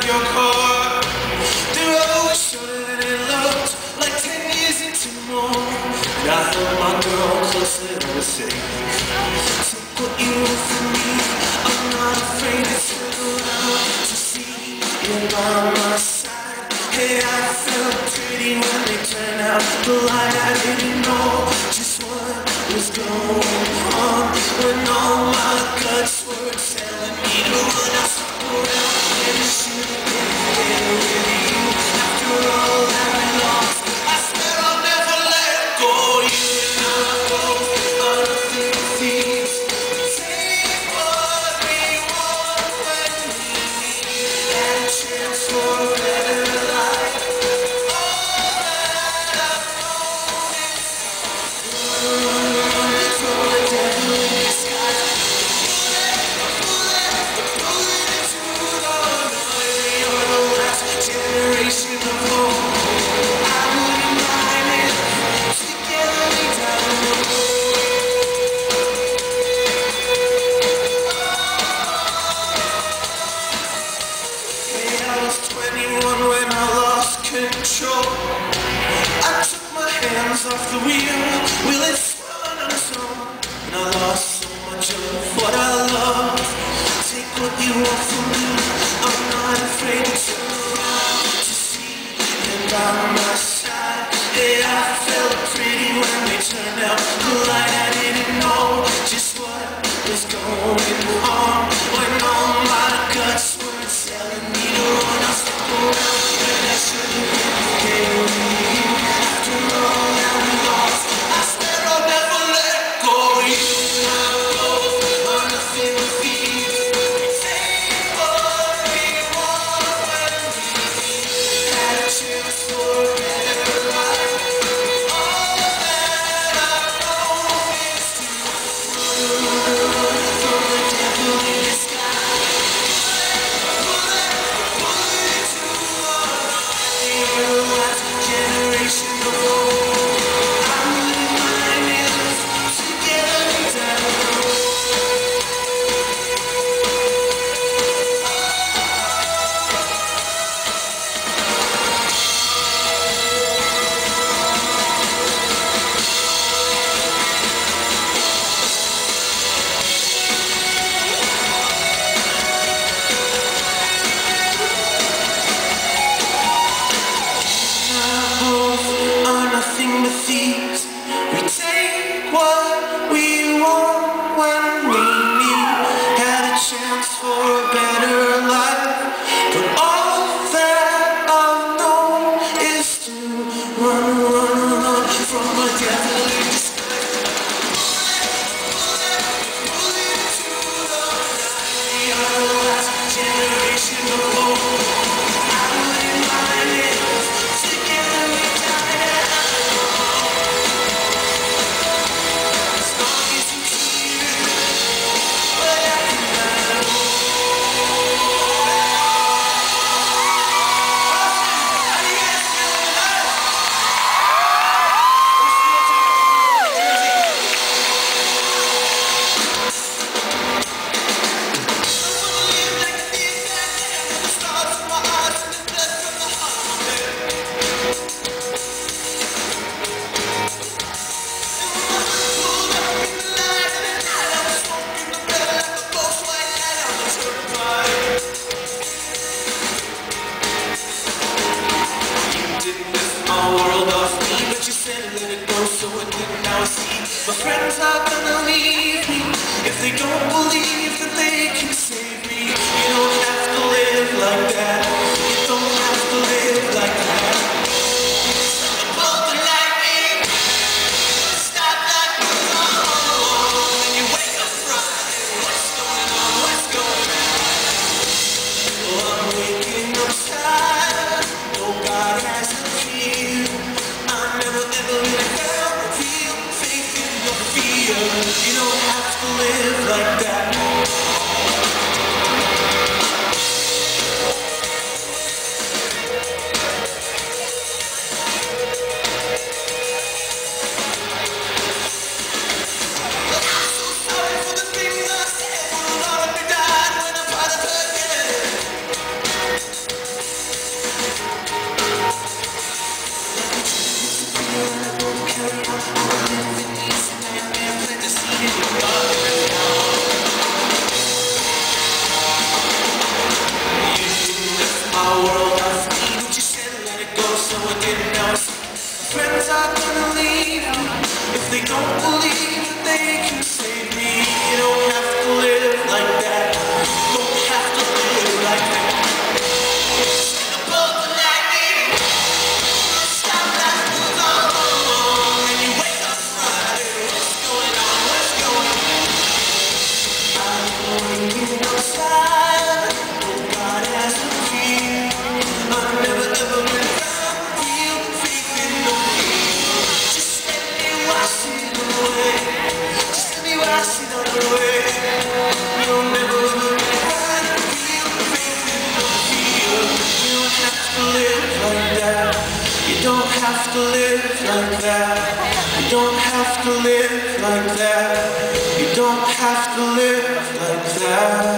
of your car. The road was shorter than it looked, like 10 years into more. And I held my girl closely and was saying, take what you want from me, I'm not afraid to turn around to see you by my side. Hey, I felt pretty when they turned out the light. I didn't know just what was going on, when all my guts were telling me to run. I stuck around and it should have been there with you. After all that we lost, I swear I'll never let go. You and I both are nothing but thieves. We take what we want when we had a chance for a better life. All that I've known is run from the devil in disguise. Bullet into the night. You're the last generation of hope. I wouldn't mind it. Together we down the road. Hey, I was 21 when I lost control. I took my hands off the wheel, it spun on its own, and I lost so much of what I love. Take what you want from me, I'm not afraid to turn around to see you by my side. Yeah, I felt pretty when they turned out the light. I didn't know just what was going on, when all my guts were telling me to run. I stuck around when I shouldn't have been with you. After all that we lost, I swear I'll never let go. You and I both are nothing but thieves. We take what we want when we had a chance for a better life. All that I've known is to run from the devil in disguise. Bullet into the night. You're the last generation of hope. I wouldn't mind it. Together we down the road. Both are nothing but thieves. We take what we want when we had a chance for a better life. But all that I've known is to run from a devil in disguise. Bullet into the night. You're the last generation of hope. I wouldn't mind it. Together we die. As long as you hear what I can know. How do you guys feel tonight? Live like a thief, the stars from my eyes and the blood from the heart. Pulled up in the light of the night, I was smoking the bed like a ghost white light on the turnpike. You didn't lift my world off me, but you said let it go, so it didn't. Now I see my friends are gonna leave me if they don't believe that they can save me. You don't have to live like that. You don't have to live like that. Above the lightning, stop that goes on. And you wake up crying, what's going on? What's going on? Well, I'm waking up tired. No, God hasn't healed. I never ever really felt real faith in your fear. You don't have to live like that. you don't believe that they can save me. You don't have to live like that. You don't have to live like that. Stand above the lightning. Stop that moves on. And you wake up Friday. What's going on? What's going on? I'm waking outside. Oh, God has a key. I've never ever been found real faith in no key. Just let me wash it away. Just let me wash it all away. You'll never ever find real faith in no key. You don't have to live like that. You don't have to live like that. You don't have to live like that. You don't have to live like that.